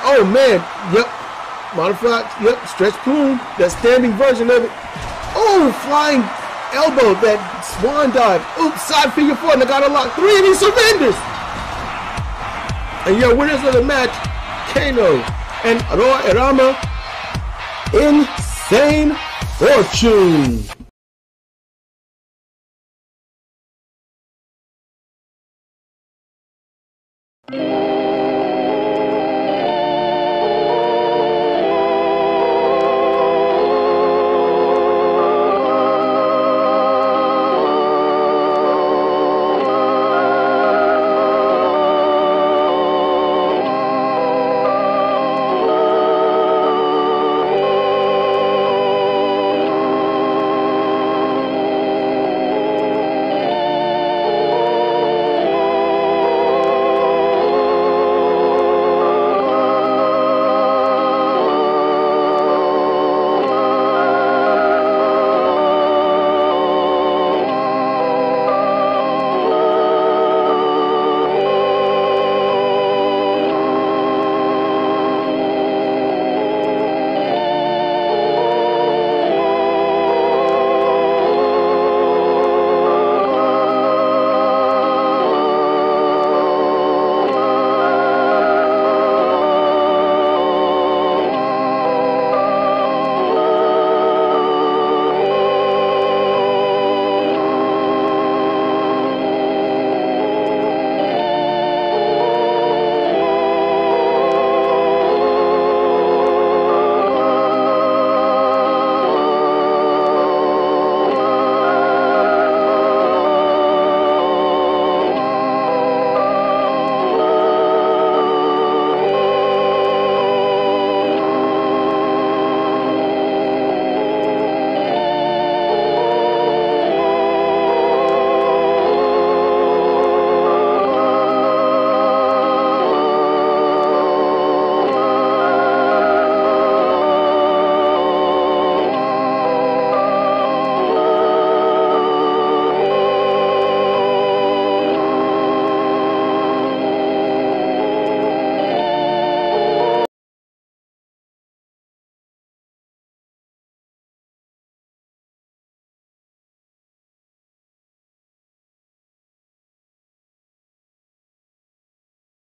Oh man, yep. Modified, yep. Stretch plume, that standing version of it. Oh, flying elbow, that swan dive. Oops, side figure 4, and I got a lock 3, and he surrenders. And your winners of the match, Kano and Roa Erama, Insane Fortune.